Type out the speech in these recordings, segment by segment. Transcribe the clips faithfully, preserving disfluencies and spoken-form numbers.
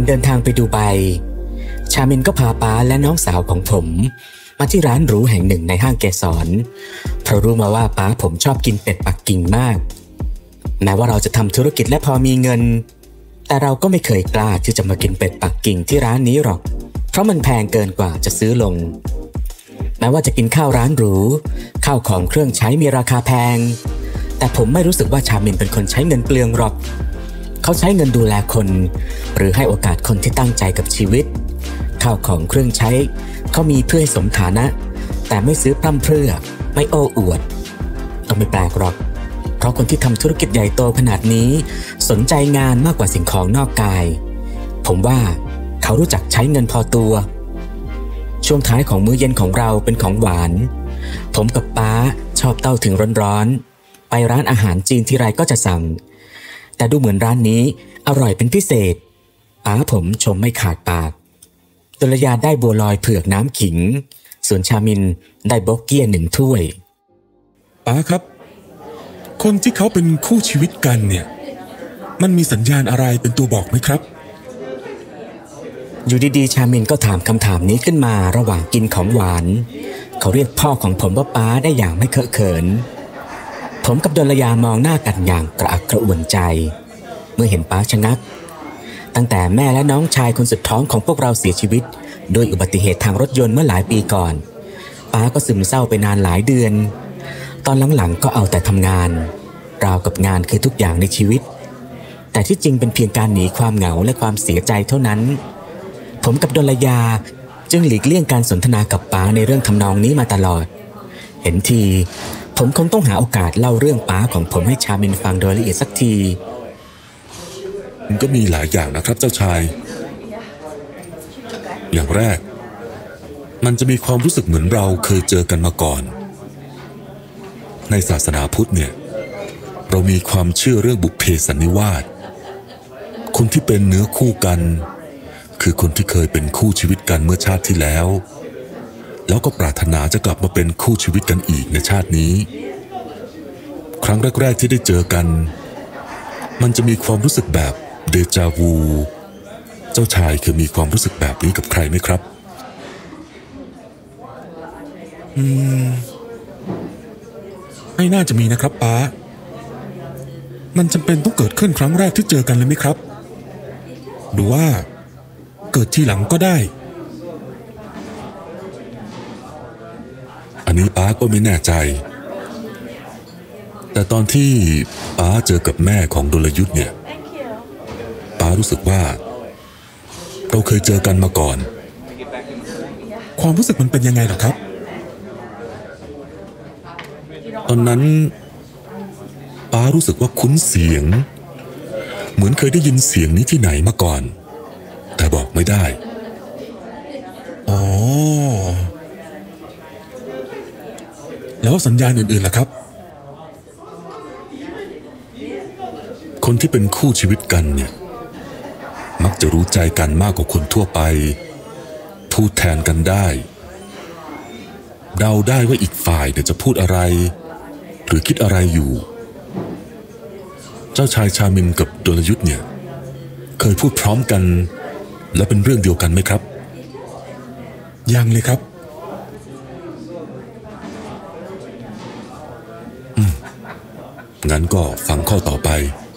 เดินทางไปดูไบชามินก็พาป้าและน้องสาวของผมมาที่ร้านหรูแห่งหนึ่งในห้างเกสรเพราะรู้มาว่าป้าผมชอบกินเป็ดปักกิ่งมากแม้ว่าเราจะทำธุรกิจและพอมีเงินแต่เราก็ไม่เคยกล้าที่จะมากินเป็ดปักกิ่งที่ร้านนี้หรอกเพราะมันแพงเกินกว่าจะซื้อลงแม้ว่าจะกินข้าวร้านหรูข้าวของเครื่องใช้มีราคาแพงแต่ผมไม่รู้สึกว่าชามินเป็นคนใช้เงินเปลืองหรอกเขาใช้เงินดูแลคนหรือให้โอกาสคนที่ตั้งใจกับชีวิตข้าวของเครื่องใช้เขามีเพื่อให้สมฐานะแต่ไม่ซื้อพร่ำเพรื่อไม่โอ้อวดก็ไม่แปลกหรอกเพราะคนที่ทำธุรกิจใหญ่โตขนาดนี้สนใจงานมากกว่าสิ่งของนอกกายผมว่าเขารู้จักใช้เงินพอตัวช่วงท้ายของมื้อเย็นของเราเป็นของหวานผมกับป้าชอบเต้าถึงร้อนๆไปร้านอาหารจีนที่ไรก็จะสั่งแต่ดูเหมือนร้านนี้อร่อยเป็นพิเศษป้าผมชมไม่ขาดปากตุลยาได้บัวลอยเผือกน้ำขิงส่วนชามินได้โบกเกี้ยหนึ่งถ้วยป้าครับคนที่เขาเป็นคู่ชีวิตกันเนี่ยมันมีสัญญาณอะไรเป็นตัวบอกไหมครับอยู่ดีๆชามินก็ถามคำถามนี้ขึ้นมาระหว่างกินของหวานเขาเรียกพ่อของผมว่าป้าได้อย่างไม่เคอะเขินผมกับดลยามองหน้ากันอย่างกระอักกระอ่วนใจเมื่อเห็นป้าชะงักตั้งแต่แม่และน้องชายคนสุดท้องของพวกเราเสียชีวิตโดยอุบัติเหตุทางรถยนต์เมื่อหลายปีก่อนป้าก็ซึมเศร้าไปนานหลายเดือนตอนหลังๆก็เอาแต่ทำงานราวกับงานคือทุกอย่างในชีวิตแต่ที่จริงเป็นเพียงการหนีความเหงาและความเสียใจเท่านั้นผมกับดลยาจึงหลีกเลี่ยงการสนทนากับป้าในเรื่องทำนองนี้มาตลอดเห็นทีผมคงต้องหาโอกาสเล่าเรื่องป้าของผมให้ชามินฟังโดยละเอียดสักทีมันก็มีหลายอย่างนะครับเจ้าชายอย่างแรกมันจะมีความรู้สึกเหมือนเราเคยเจอกันมาก่อนในศาสนาพุทธเนี่ยเรามีความเชื่อเรื่องบุพเพสันนิวาสคนที่เป็นเนื้อคู่กันคือคนที่เคยเป็นคู่ชีวิตกันเมื่อชาติที่แล้วแล้วก็ปรารถนาจะกลับมาเป็นคู่ชีวิตกันอีกในชาตินี้ครั้งแรกๆที่ได้เจอกันมันจะมีความรู้สึกแบบเดจาวูเจ้าชายเคยมีความรู้สึกแบบนี้กับใครไหมครับอืมไม่น่าจะมีนะครับป้ามันจำเป็นต้องเกิดขึ้นครั้งแรกที่เจอกันเลยไหมครับหรือว่าเกิดทีหลังก็ได้อันนี้ป้าก็ไม่แน่ใจแต่ตอนที่ป้าเจอกับแม่ของดลยุทธเนี่ยป้ารู้สึกว่าเราเคยเจอกันมาก่อนความรู้สึกมันเป็นยังไงหรอครับตอนนั้นป้ารู้สึกว่าคุ้นเสียงเหมือนเคยได้ยินเสียงนี้ที่ไหนมาก่อนแต่บอกไม่ได้อ๋อแล้วสัญญาณอื่นๆล่ะครับคนที่เป็นคู่ชีวิตกันเนี่ยมักจะรู้ใจกันมากกว่าคนทั่วไปพูดแทนกันได้เดาได้ว่าอีกฝ่ายเนี่ยจะพูดอะไรหรือคิดอะไรอยู่เจ้าชายชามินกับดลยุทธเนี่ยเคยพูดพร้อมกันและเป็นเรื่องเดียวกันไหมครับยังเลยครับอืมงั้นก็ฟังข้อต่อไป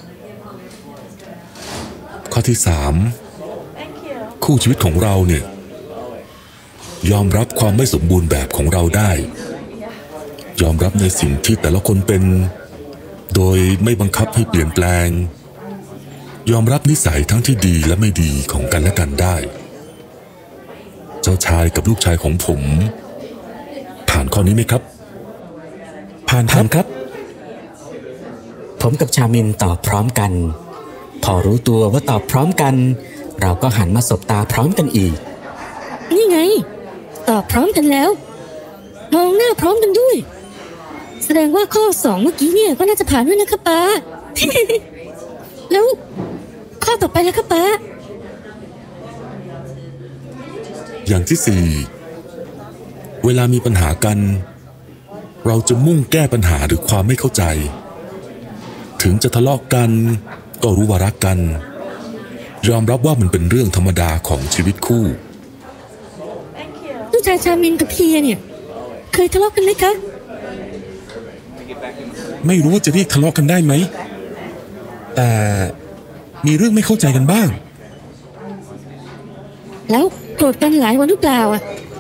ข้อที่สามคู่ชีวิตของเราเนี่ยยอมรับความไม่สมบูรณ์แบบของเราได้ยอมรับในสิ่งที่แต่ละคนเป็นโดยไม่บังคับให้เปลี่ยนแปลงยอมรับนิสัยทั้งที่ดีและไม่ดีของกันและกันได้เจ้าชายกับลูกชายของผมผ่านข้อนี้ไหมครับผ่านครับผมกับชามินตอบพร้อมกันพอรู้ตัวว่าตอบพร้อมกันเราก็หันมาสบตาพร้อมกันอีกนี่ไงตอบพร้อมกันแล้วมองหน้าพร้อมกันด้วยแสดงว่าข้อสองเมื่อกี้เนี่ยก็น่าจะผ่านด้วยนะครับป้า แล้วข้อต่อไปแล้วครับป้าอย่างที่สี่เวลามีปัญหากันเราจะมุ่งแก้ปัญหาหรือความไม่เข้าใจถึงจะทะเลาะกันก็รู้ว่ารักกันยอมรับว่ามันเป็นเรื่องธรรมดาของชีวิตคู่ลูกชายชามินกับเพียเนี่ยเคยทะเลาะกันไหมคะไม่รู้ว่าจะเรียกทะเลาะกันได้ไหมแต่มีเรื่องไม่เข้าใจกันบ้างแล้วโกรธกันหลายวันหรือเปล่าอ่ะ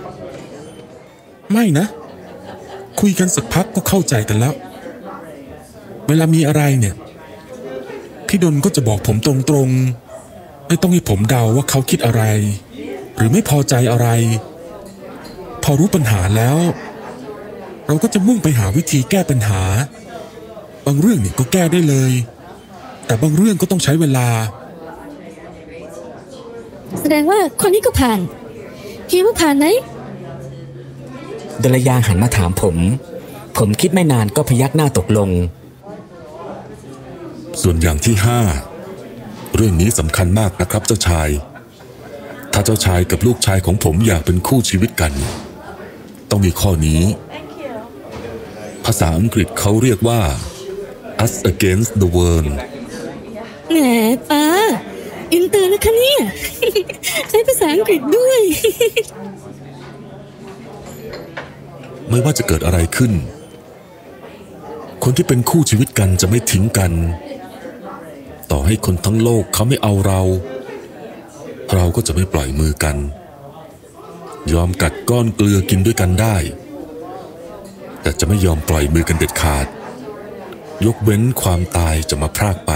ไม่นะคุยกันสักพักก็เข้าใจกันแล้วเวลามีอะไรเนี่ยพี่ดนก็จะบอกผมตรงๆไม่ต้องให้ผมเดาว่าเขาคิดอะไรหรือไม่พอใจอะไรพอรู้ปัญหาแล้วเราก็จะมุ่งไปหาวิธีแก้ปัญหาบางเรื่องเนี่ยก็แก้ได้เลยแต่บางเรื่องก็ต้องใช้เวลาแสดงว่าคนนี้ก็ผ่านคิดว่าผ่านไหมดลยาหันมาถามผมผมคิดไม่นานก็พยักหน้าตกลงส่วนอย่างที่ห้าเรื่องนี้สำคัญมากนะครับเจ้าชายถ้าเจ้าชายกับลูกชายของผมอยากเป็นคู่ชีวิตกันต้องมีข้อนี้ภาษาอังกฤษเขาเรียกว่า us against the world แหมป้าอินเตอร์นะคะเนี่ยใช้ภาษาอังกฤษด้วยไม่ว่าจะเกิดอะไรขึ้นคนที่เป็นคู่ชีวิตกันจะไม่ทิ้งกันต่อให้คนทั้งโลกเขาไม่เอาเราเราก็จะไม่ปล่อยมือกันยอมกัดก้อนเกลือกินด้วยกันได้แต่จะไม่ยอมปล่อยมือกันเด็ดขาดยกเว้นความตายจะมาพรากไป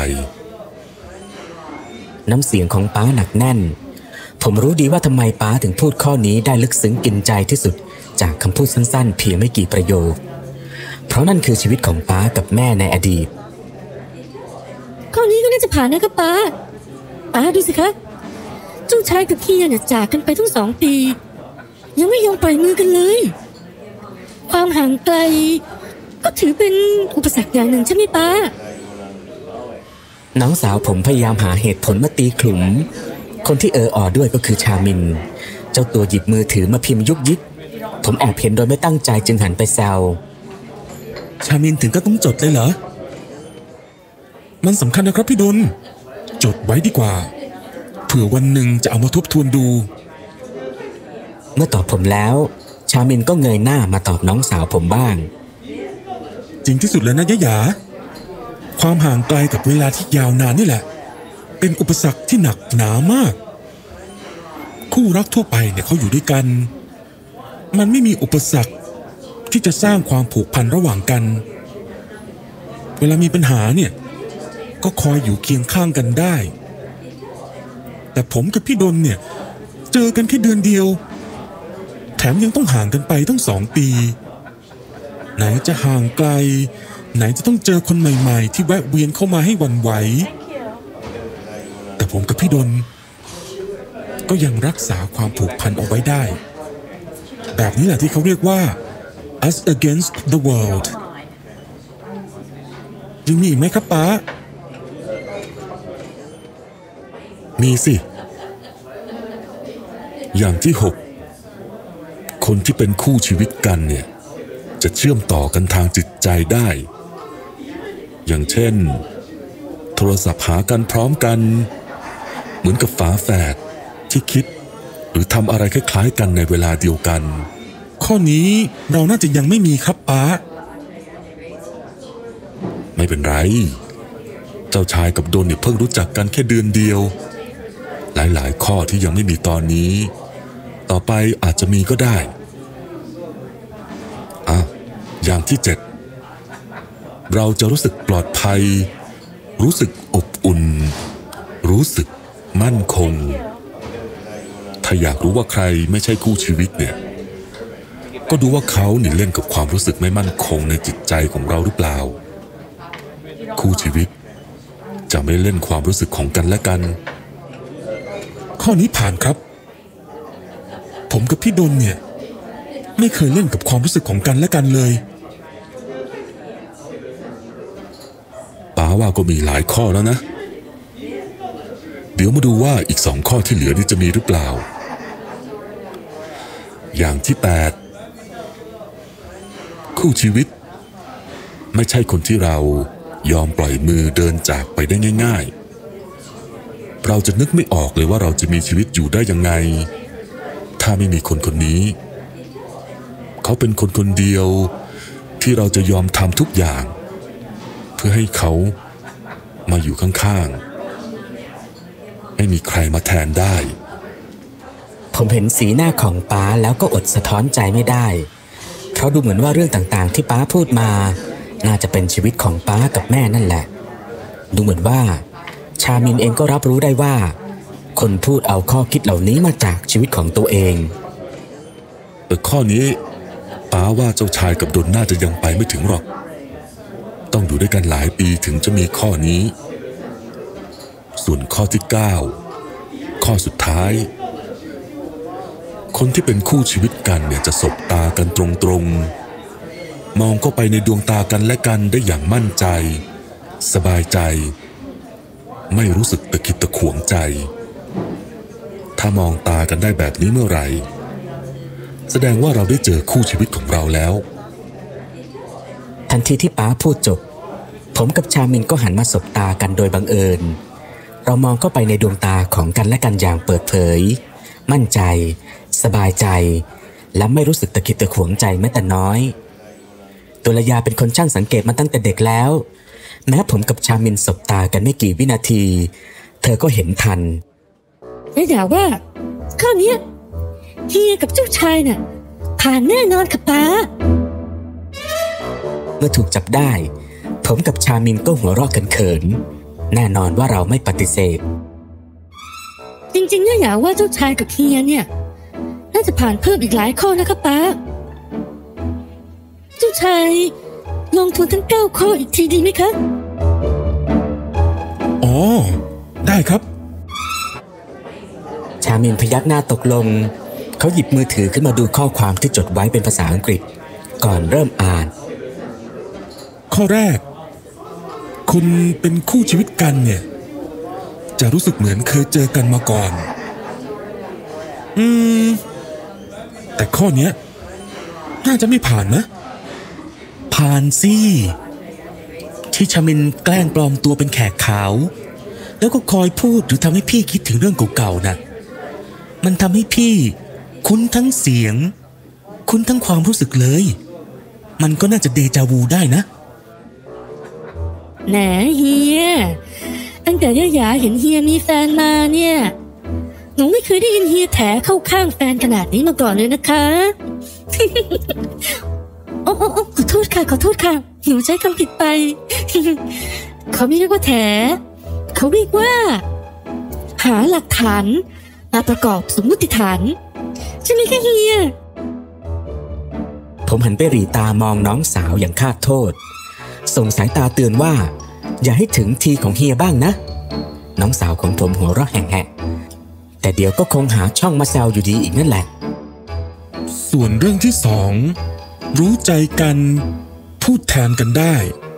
น้ำเสียงของป้าหนักแน่นผมรู้ดีว่าทำไมป้าถึงพูดข้อนี้ได้ลึกซึ้งกินใจที่สุดจากคำพูดสั้นๆเพียงไม่กี่ประโยคเพราะนั่นคือชีวิตของป้ากับแม่ในอดีตข้อนี้ก็น่าจะผ่านนะครับป้าป้าดูสิคะเจ้าชายกับเพียเนี่ยจากกันไปทั้งสองปียังไม่ยอมปล่อยมือกันเลยความห่างไกลก็ถือเป็นอุปสรรคอย่างหนึ่งใช่ไหมป้าน้องสาวผมพยายามหาเหตุผลมาตีขลุ่มคนที่เออออด้วยก็คือชามินเจ้าตัวหยิบมือถือมาพิมพ์ยุกยิกผมแอบเห็นโดยไม่ตั้งใจจึงหันไปแซวชามินถึงก็ต้องจดเลยเหรอมันสำคัญนะครับพี่ดนจดไว้ดีกว่าเผื่อวันหนึ่งจะเอามาทบทวนดูเมื่อตอบผมแล้วชามินก็เงยหน้ามาตอบน้องสาวผมบ้างจริงที่สุดแล้วนะยะหยาความห่างไกลกับเวลาที่ยาวนานนี่แหละเป็นอุปสรรคที่หนักหนามากคู่รักทั่วไปเนี่ยเขาอยู่ด้วยกันมันไม่มีอุปสรรคที่จะสร้างความผูกพันระหว่างกันเวลามีปัญหาเนี่ยก็คอยอยู่เคียงข้างกันได้แต่ผมกับพี่ดนเนี่ยเจอกันแค่เดือนเดียวแถมยังต้องห่างกันไปตั้งสองปีไหนจะห่างไกลไหนจะต้องเจอคนใหม่ๆที่แวะเวียนเข้ามาให้หวั่นไหวแต่ผมกับพี่ดนก็ยังรักษาความผูกพันเอาไว้ได้แบบนี้แหละที่เขาเรียกว่า us against the world ยังมีอีกไหมครับป๊ามีสิอย่างที่หกคนที่เป็นคู่ชีวิตกันเนี่ยจะเชื่อมต่อกันทางจิตใจได้อย่างเช่นโทรศัพท์หากันพร้อมกันเหมือนกับฝาแฝดที่คิดหรือทำอะไรคล้ายๆกันในเวลาเดียวกันข้อนี้เราน่าจะยังไม่มีครับป๊าไม่เป็นไรเจ้าชายกับดนเนี่ยเพิ่งรู้จักกันแค่เดือนเดียวหลายๆข้อที่ยังไม่มีตอนนี้ต่อไปอาจจะมีก็ได้อ่ะอย่างที่เจ็ดเราจะรู้สึกปลอดภัยรู้สึกอบอุ่นรู้สึกมั่นคงถ้าอยากรู้ว่าใครไม่ใช่คู่ชีวิตเนี่ยก็ดูว่าเขาเนี่ยเล่นกับความรู้สึกไม่มั่นคงในจิตใจของเราหรือเปล่าคู่ชีวิตจะไม่เล่นความรู้สึกของกันและกันข้อนี้ผ่านครับผมกับพี่ดนเนี่ยไม่เคยเล่นกับความรู้สึกของกันและกันเลยป๋าว่าก็มีหลายข้อแล้วนะเดี๋ยวมาดูว่าอีกสองข้อที่เหลือนี่จะมีหรือเปล่าอย่างที่แปดคู่ชีวิตไม่ใช่คนที่เรายอมปล่อยมือเดินจากไปได้ง่ายๆเเราจะนึกไม่ออกเลยว่าเราจะมีชีวิตอยู่ได้ยังไงถ้าไม่มีคนคนนี้เขาเป็นคนคนเดียวที่เราจะยอมทำทุกอย่างเพื่อให้เขามาอยู่ข้างๆไม่มีใครมาแทนได้ผมเห็นสีหน้าของป๊าแล้วก็อดสะท้อนใจไม่ได้เพราะดูเหมือนว่าเรื่องต่างๆที่ป๊าพูดมาน่าจะเป็นชีวิตของป๊ากับแม่นั่นแหละดูเหมือนว่าชามินเองก็รับรู้ได้ว่าคนพูดเอาข้อคิดเหล่านี้มาจากชีวิตของตัวเองแต่ข้อนี้ป๊าว่าเจ้าชายกับดนน่าจะยังไปไม่ถึงหรอกต้องอยู่ด้วยกันหลายปีถึงจะมีข้อนี้ส่วนข้อที่เก้าข้อสุดท้ายคนที่เป็นคู่ชีวิตกันเนี่ยจะสบตากันตรงๆมองเข้าไปในดวงตากันและกันได้อย่างมั่นใจสบายใจไม่รู้สึกตะขิดตะขวงใจถ้ามองตากันได้แบบนี้เมื่อไหร่แสดงว่าเราได้เจอคู่ชีวิตของเราแล้วทันทีที่ป๊าพูดจบผมกับชามินก็หันมาสบตากันโดยบังเอิญเรามองเข้าไปในดวงตาของกันและกันอย่างเปิดเผยมั่นใจสบายใจและไม่รู้สึกตะขิดตะขวงใจแม้แต่น้อยตุลยาเป็นคนช่างสังเกตมาตั้งแต่เด็กแล้วแม้ผมกับชามินสบตากันไม่กี่วินาทีเธอก็เห็นทันไม่ด่าว่าข้อนี้เฮียกับเจ้าชายน่ะผ่านแน่นอนค่ะป๊าเมื่อถูกจับได้ผมกับชามินก็หัวเราะกันเขินแน่นอนว่าเราไม่ปฏิเสธจริงๆเนี่ยอย่าว่าเจ้าชายกับเฮียเนี่ยน่าจะผ่านเพิ่มอีกหลายข้อนะคะป๊าเจ้าชายลองทวนทั้งเก้าข้ออีกทีดีไหมคะอ๋อได้ครับชามินพยักหน้าตกลงเขาหยิบมือถือขึ้นมาดูข้อความที่จดไว้เป็นภาษาอังกฤษก่อนเริ่มอ่านข้อแรกคุณเป็นคู่ชีวิตกันเนี่ยจะรู้สึกเหมือนเคยเจอกันมาก่อนอืมแต่ข้อเนี้ยน่าจะไม่ผ่านนะผ่านสิที่ชามินแกล้งปลอมตัวเป็นแขกขาวแล้วก็คอยพูดหรือทำให้พี่คิดถึงเรื่องเก่าๆน่ะมันทำให้พี่คุ้นทั้งเสียงคุ้นทั้งความรู้สึกเลยมันก็น่าจะเดจาวูได้นะแหนเฮียตั้งแต่ย่าหยาเห็นเฮียมีแฟนมาเนี่ยหนูไม่เคยได้ยินเฮียแถเข้าข้างแฟนขนาดนี้มาก่อนเลยนะคะ โอ้โอ้ขอโทษค่ะขอโทษค่ะหนูใช้คำผิดไป เขาไม่เรียกว่าแถเขาเรียกว่าหาหลักฐานมาประกอบสมมติฐานใช่ไหมคะเฮียผมหันไปหรี่ตามองน้องสาวอย่างคาดโทษส่งสายตาเตือนว่าอย่าให้ถึงทีของเฮียบ้างนะน้องสาวของผมหัวเราะแหะๆแต่เดี๋ยวก็คงหาช่องมาแซวอยู่ดีอีกนั่นแหละส่วนเรื่องที่สองรู้ใจกันพูดแทนกันได้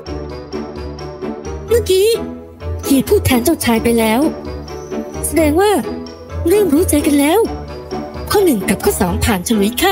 เมื่อกี้เฮียพูดแทนเจ้าชายไปแล้วแสดงว่าเริ่มรู้ใจกันแล้วข้อหนึ่งกับข้อสองผ่านฉลุยค่ะ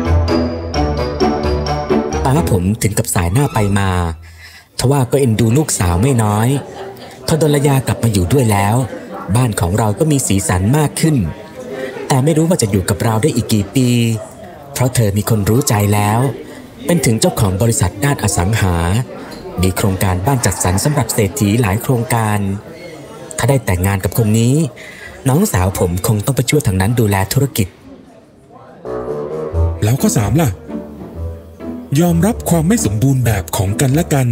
ป้าผมถึงกับสายหน้าไปมาทว่าก็เอ็นดูลูกสาวไม่น้อยพอดลยากลับมาอยู่ด้วยแล้วบ้านของเราก็มีสีสันมากขึ้นแต่ไม่รู้ว่าจะอยู่กับเราได้อีกกี่ปีเพราะเธอมีคนรู้ใจแล้วเป็นถึงเจ้าของบริษัทด้านอสังหามีโครงการบ้านจัดสรรสำหรับเศรษฐีหลายโครงการถ้าได้แต่งงานกับคนนี้น้องสาวผมคงต้องไปช่วยทางนั้นดูแลธุรกิจแล้วข้อสามล่ะยอมรับความไม่สมบูรณ์แบบของกันและกัน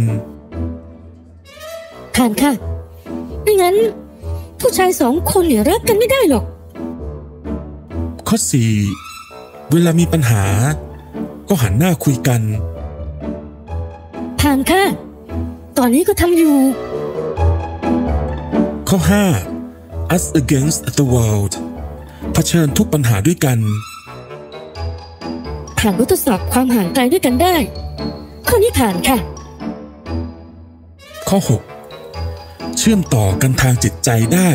ผ่านค่ะไม่งั้นผู้ชายสองคนเนี่ยรักกันไม่ได้หรอกข้อสี่เวลามีปัญหาก็หันหน้าคุยกันผ่านค่ะตอนนี้ก็ทำอยู่ข้อห้า us against the world เผชิญทุกปัญหาด้วยกันผ่านบททดสอบความห่างไกลด้วยกันได้ข้อนี้ผ่านค่ะข้อหกเชื่อมต่อกันทางจิตใจได้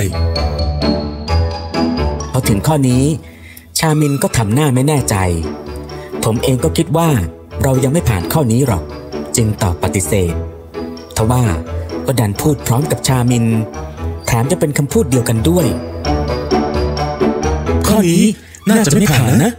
พอถึงข้อนี้ชามินก็ทำหน้าไม่แน่ใจผมเองก็คิดว่าเรายังไม่ผ่านข้อนี้หรอกจึงตอบปฏิเสธทว่าก็ดันพูดพร้อมกับชามินแถมจะเป็นคำพูดเดียวกันด้วยข้อนี้น่าจะไม่ผ่านนะ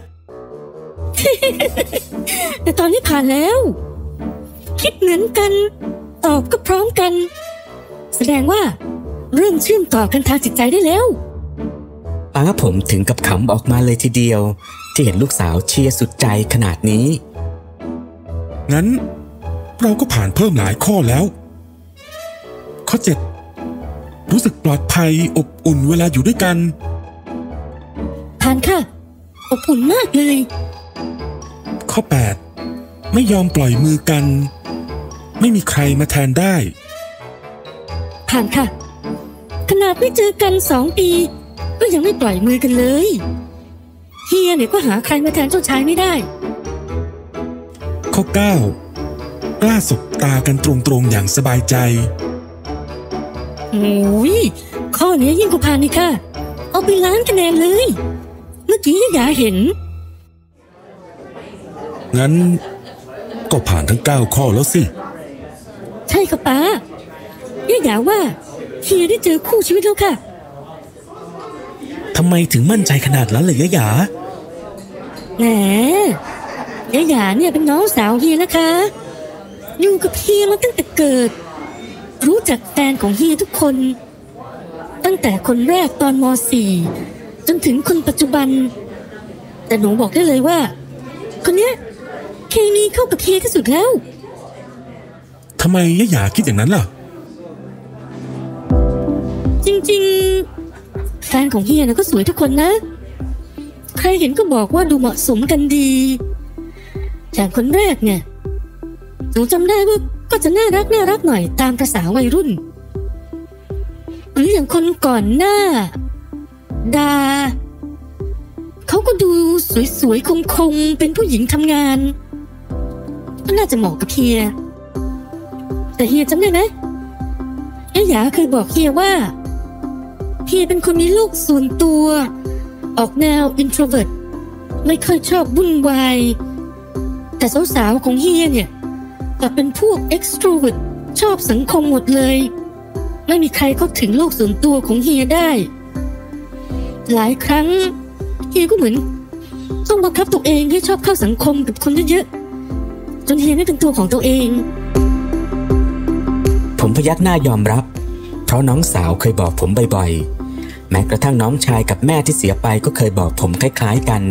แต่ตอนนี้ผ่านแล้วคิดเหมือนกันตอบก็พร้อมกันแสดงว่าเริ่มเชื่อมต่อกันทางจิตใจได้แล้วป้าผมถึงกับขำออกมาเลยทีเดียวที่เห็นลูกสาวเชียร์สุดใจขนาดนี้งั้นเราก็ผ่านเพิ่มหลายข้อแล้วข้อเจ็ดรู้สึกปลอดภัยอบอุ่นเวลาอยู่ด้วยกันผ่านค่ะอบอุ่นมากเลยข้อแปดไม่ยอมปล่อยมือกันไม่มีใครมาแทนได้ผ่านค่ะขนาดไม่เจอกันสองปีก็ยังไม่ปล่อยมือกันเลยเฮียเนี่ยก็หาใครมาแทนเจ้าชายไม่ได้ข้อเก้ากล้าสบตากันตรงๆอย่างสบายใจโอ้ยข้อนี้ยิ่งกว่าผ่านนี่ค่ะเอาไปล้านคะแนนเลยเมื่อกี้อย่าเห็นงั้นก็ผ่านทั้งเก้าข้อแล้วสิใช่ค่ะป้าย่าอย่าว่าเฮียได้เจอคู่ชีวิตแล้วค่ะทำไมถึงมั่นใจขนาดนั้นเลยย่าอย่าแหมย่าอย่าเนี่ยเป็นน้องสาวเฮียนะคะอยู่กับเฮียมาตั้งแต่เกิดรู้จักแฟนของเฮียทุกคนตั้งแต่คนแรกตอนม.สี่ จนถึงคนปัจจุบันแต่หนูบอกได้เลยว่าคนเนี้ยเคมีเข้ากับเฮียที่สุดแล้วทำไมย่าอย่าคิดอย่างนั้นล่ะจริงๆแฟนของเฮียนะก็สวยทุกคนนะใครเห็นก็บอกว่าดูเหมาะสมกันดีอย่างคนแรกเนี่ยหนูจำได้ว่าก็จะน่ารักน่ารักหน่อยตามประสาวัยรุ่นหรืออย่างคนก่อนหน้าดาเขาก็ดูสวยๆคงๆเป็นผู้หญิงทำงานก็น่าจะเหมาะกับเฮียแต่เฮียจำได้ไหมย่าหยาเคยบอกเฮียว่าเฮียเป็นคนมีโลกส่วนตัวออกแนว introvert ไม่ค่อยชอบวุ่นวายแต่สาวๆของเฮียเนี่ยแต่เป็นพวก extrovert ชอบสังคมหมดเลยไม่มีใครเข้าถึงโลกส่วนตัวของเฮียได้หลายครั้งเฮียก็เหมือนต้องบังคับตัวเองให้ชอบเข้าสังคมกับคนเยอะๆจนเฮียไม่เป็นตัวของตัวเองผมพยักหน้ายอมรับเพราะน้องสาวเคยบอกผมบ่อยๆแม้กระทั่งน้องชายกับแม่ที่เสียไปก็เคยบอกผมคล้ายๆกัน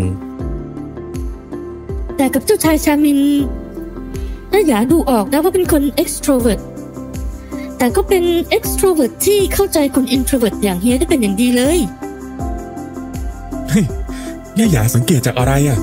แต่กับเจ้าชายชามินน่าอย่าดูออกนะว่าเป็นคน extrovert แต่ก็เป็น extrovert ที่เข้าใจคน introvert อย่างเฮียได้เป็นอย่างดีเลยเฮ้ยย่าอย่าสังเกตจากอะไรอ่ะ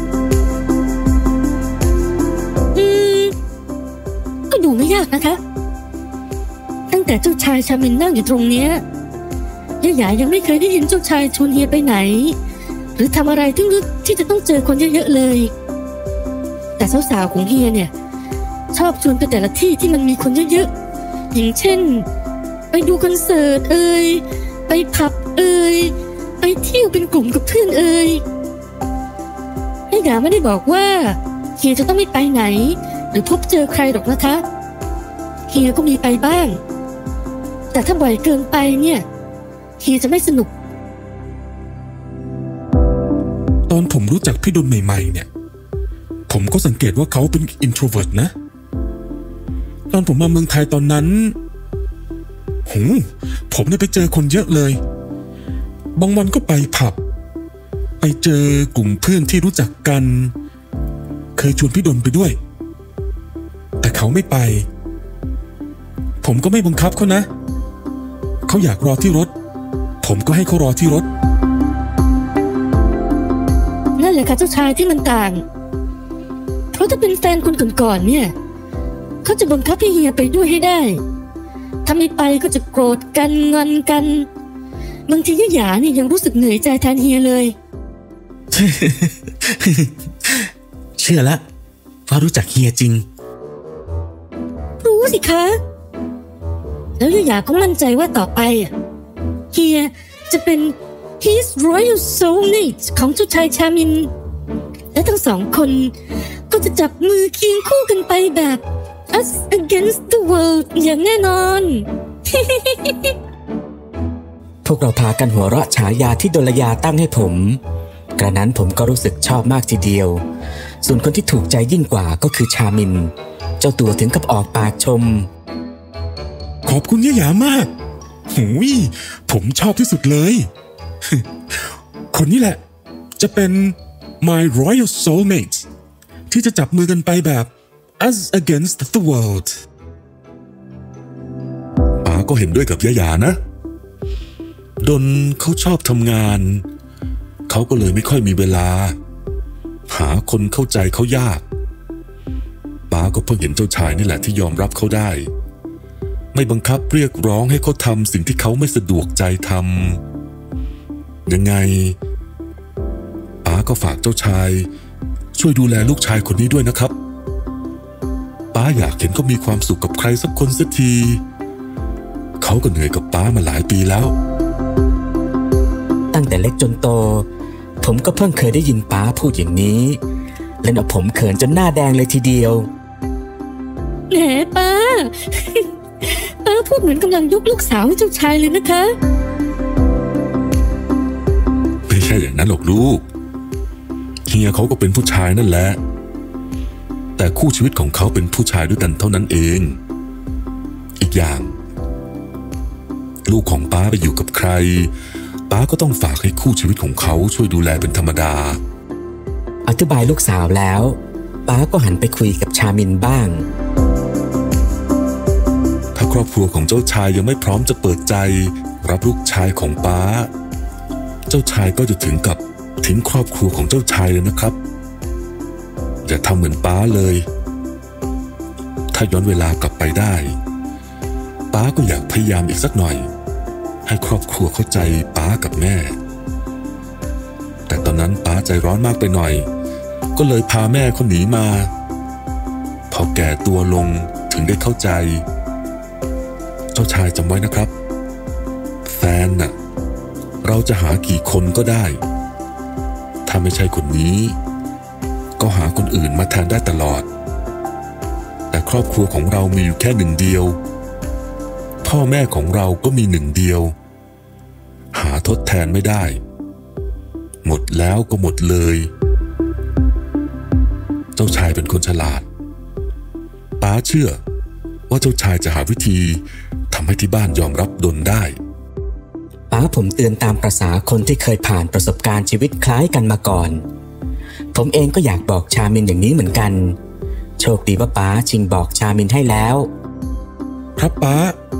อืมก็ดูไม่ยากนะคะตั้งแต่เจ้าชายชามินนั่งอยู่ตรงเนี้ยย่าหยายังไม่เคยได้ยินเจ้าชายชวนเฮียไปไหนหรือทำอะไรที่รู้ที่จะต้องเจอคนเยอะๆเลยแต่สาวๆของเฮียเนี่ยชอบชวนไปแต่ละที่ที่มันมีคนเยอะๆอย่างเช่นไปดูคอนเสิร์ตเอ่ยไปผับเอ่ยไปเที่ยวเป็นกลุ่มกับเพื่อนเอ่ยย่าหยาไม่ได้บอกว่าเฮียจะต้องไม่ไปไหนหรือพบเจอใครหรอกนะคะเฮียก็มีไปบ้างแต่ถ้าบ่อยเกินไปเนี่ยเฮียจะไม่สนุกตอนผมรู้จักพี่ดนใหม่ๆเนี่ยผมก็สังเกตว่าเขาเป็น introvert นะตอนผมมาเมืองไทยตอนนั้นโหผมเนี่ยไปเจอคนเยอะเลยบางวันก็ไปผับไปเจอกลุ่มเพื่อนที่รู้จักกันเคยชวนพี่ดนไปด้วยแต่เขาไม่ไปผมก็ไม่บังคับเขานะเขาอยากรอที่รถผมก็ให้เขารอที่รถนั่นแหละค่ะเจ้าชายที่มันต่างเพราะถ้าเป็นแฟนคนก่อนๆเนี่ยเขาจะบังคับให้เฮียไปด้วยให้ได้ถ้าไม่ไปก็จะโกรธกันงอนกันบางทีย่าหยานี่ยังรู้สึกเหนื่อยใจแทนเฮียเลยเชื่อละว่ารู้จักเฮียจริงรู้สิคะแล้วย่าหยาก็มั่นใจว่าต่อไปเฮียจะเป็น His Royal Soulmate ของเจ้าชายชามินและทั้งสองคนก็จะจับมือเคียงคู่กันไปแบบ Us Against the World อย่างแน่นอนวกเราพากันหัวเราะฉายาที่ดลยาตั้งให้ผมกระนั้นผมก็รู้สึกชอบมากทีเดียวส่วนคนที่ถูกใจยิ่งกว่าก็คือชามินเจ้าตัวถึงกับออกปากชมขอบคุณยะหยามากหูยผมชอบที่สุดเลย คนนี้แหละจะเป็น my royal soulmate ที่จะจับมือกันไปแบบ us against the world ป๋าก็เห็นด้วยกับยะหยานะดนเขาชอบทำงานเขาก็เลยไม่ค่อยมีเวลาหาคนเข้าใจเขายากป๋าก็เพิ่งเห็นเจ้าชายนี่แหละที่ยอมรับเขาได้ไม่บังคับเรียกร้องให้เขาทำสิ่งที่เขาไม่สะดวกใจทำยังไงป๋าก็ฝากเจ้าชายช่วยดูแลลูกชายคนนี้ด้วยนะครับป๋าอยากเห็นเขามีความสุขกับใครสักคนสักทีเขาก็เหนื่อยกับป๋ามาหลายปีแล้วตั้งแต่เล็กจนโตผมก็เพิ่งเคยได้ยินป๋าพูดอย่างนี้เล่นเอาผมเขินจนหน้าแดงเลยทีเดียวแหมป้า ป้าพูดเหมือนกำลังยกลูกสาวให้เจ้าชายเลยนะคะไม่ใช่อย่างนั้นหรอกลูกเฮียเขาก็เป็นผู้ชายนั่นแหละแต่คู่ชีวิตของเขาเป็นผู้ชายด้วยกันเท่านั้นเองอีกอย่างลูกของป้าไปอยู่กับใครป้าก็ต้องฝากให้คู่ชีวิตของเขาช่วยดูแลเป็นธรรมดาอธิบายลูกสาวแล้วป้าก็หันไปคุยกับชามินบ้างถ้าครอบครัวของเจ้าชายยังไม่พร้อมจะเปิดใจรับลูกชายของป้าเจ้าชายก็จะถึงกับทิ้งครอบครัวของเจ้าชายเลยนะครับอย่าทำเหมือนป้าเลยถ้าย้อนเวลากลับไปได้ป้าก็อยากพยายามอีกสักหน่อยให้ครอบครัวเข้าใจป้ากับแม่แต่ตอนนั้นป้าใจร้อนมากไปหน่อยก็เลยพาแม่เขาหนีมาพอแก่ตัวลงถึงได้เข้าใจเจ้าชายจำไว้นะครับแฟนน่ะเราจะหากี่คนก็ได้ถ้าไม่ใช่คนนี้ก็หาคนอื่นมาแทนได้ตลอดแต่ครอบครัวของเรามีอยู่แค่หนึ่งเดียวพ่อแม่ของเราก็มีหนึ่งเดียวหาทดแทนไม่ได้หมดแล้วก็หมดเลยเจ้าชายเป็นคนฉลาดป้าเชื่อว่าเจ้าชายจะหาวิธีทำให้ที่บ้านยอมรับดนได้ป้าผมเตือนตามประสาคนที่เคยผ่านประสบการณ์ชีวิตคล้ายกันมาก่อนผมเองก็อยากบอกชามินอย่างนี้เหมือนกันโชคดีว่าป้าชิงบอกชามินให้แล้วครับป้า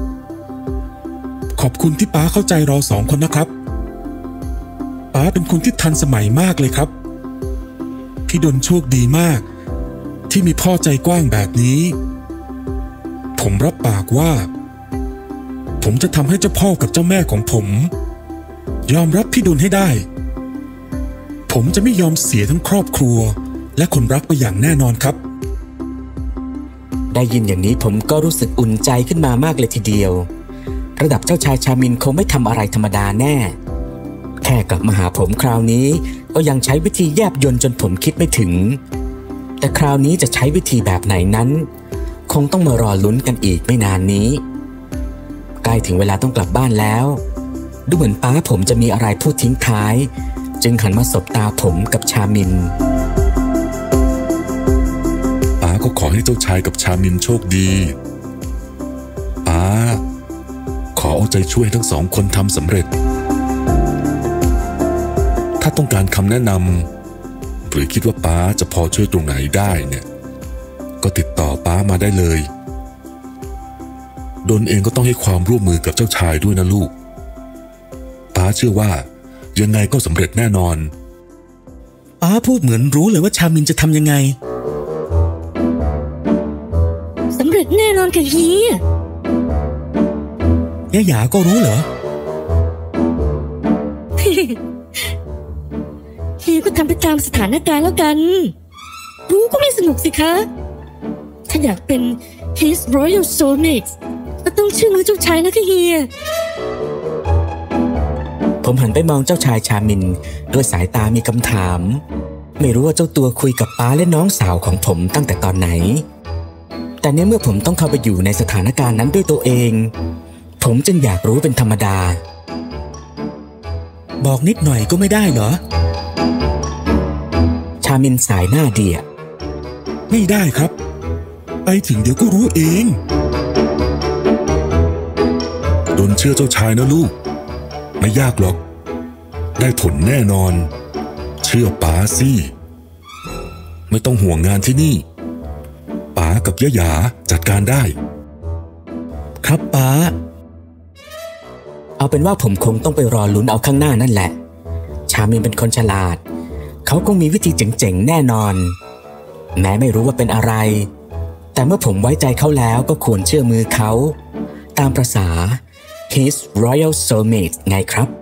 ขอบคุณที่ป้าเข้าใจเราสองคนนะครับป้าเป็นคนที่ทันสมัยมากเลยครับพี่ดนโชคดีมากที่มีพ่อใจกว้างแบบนี้ผมรับปากว่าผมจะทำให้เจ้าพ่อกับเจ้าแม่ของผมยอมรับพี่ดนให้ได้ผมจะไม่ยอมเสียทั้งครอบครัวและคนรักไปอย่างแน่นอนครับได้ยินอย่างนี้ผมก็รู้สึกอุ่นใจขึ้นมามากเลยทีเดียวระดับเจ้าชายชามินคงไม่ทำอะไรธรรมดาแน่แค่กลับมาหาผมคราวนี้ก็ยังใช้วิธีแยบยลจนผมคิดไม่ถึงแต่คราวนี้จะใช้วิธีแบบไหนนั้นคงต้องมารอลุ้นกันอีกไม่นานนี้ใกล้ถึงเวลาต้องกลับบ้านแล้วดูเหมือนป้าผมจะมีอะไรพูดทิ้งท้ายจึงหันมาสบตาผมกับชามินป้าก็ขอให้เจ้าชายกับชามินโชคดีป้าขอเอาใจช่วยทั้งสองคนทำสำเร็จถ้าต้องการคำแนะนำหรือคิดว่าป้าจะพอช่วยตรงไหนได้เนี่ยก็ติดต่อป้ามาได้เลยดนเองก็ต้องให้ความร่วมมือกับเจ้าชายด้วยนะลูกป้าเชื่อว่ายังไงก็สำเร็จแน่นอนป้าพูดเหมือนรู้เลยว่าชามินจะทำยังไงสำเร็จแน่นอนค่ะเฮียยะหยาก็รู้เหรอเฮียก็ทำไปตามสถานการณ์แล้วกันรู้ก็ไม่สนุกสิคะถ้าอยากเป็น His Royal Soulmate ก็ต้องเชื่อมือเจ้าชายนะคะเฮียผมหันไปมองเจ้าชายชามินด้วยสายตามีคำถามไม่รู้ว่าเจ้าตัวคุยกับป้าและน้องสาวของผมตั้งแต่ตอนไหนแต่เนี่ยเมื่อผมต้องเข้าไปอยู่ในสถานการณ์นั้นด้วยตัวเองผมจึงอยากรู้เป็นธรรมดาบอกนิดหน่อยก็ไม่ได้เหรอชามินสายหน้าเดียไม่ได้ครับ ไปถึงเดี๋ยวก็รู้เองดนเชื่อเจ้าชายนะลูกไม่ยากหรอกได้ผลแน่นอนเชื่อป๋าสิไม่ต้องห่วงงานที่นี่ป๋ากับยะหยาจัดการได้ครับป๋าเอาเป็นว่าผมคงต้องไปรอลุ้นเอาข้างหน้านั่นแหละชามินเป็นคนฉลาดเขาคงมีวิธีเจ๋งๆแน่นอนแม้ไม่รู้ว่าเป็นอะไรแต่เมื่อผมไว้ใจเขาแล้วก็ควรเชื่อมือเขาตามประสา His Royal Soulmate ไงครับ